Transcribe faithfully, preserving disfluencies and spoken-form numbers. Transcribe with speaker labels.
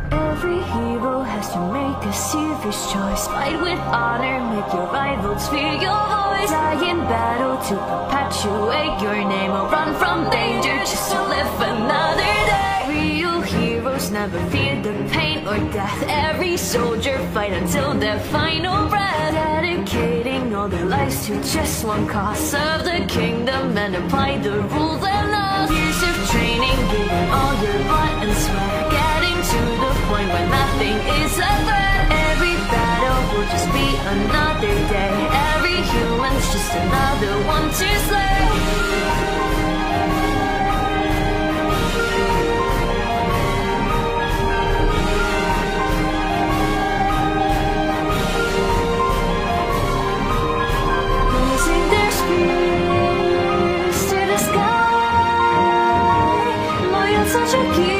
Speaker 1: Every hero has to make a serious choice. Fight with honor, make your rivals fear your voice. Die in battle to perpetuate your name, or run from danger just to live another day. Real heroes never fear the pain or death. Every soldier fight until their final breath, dedicating all their lives to just one cause of the kingdom, and apply the rules and laws. Years of training, giving all your blood and sweat, getting to the point where nothing is a threat. Every battle will just be another day. Every human's just another one to slay. Raising their spears to the sky, loyal soldier.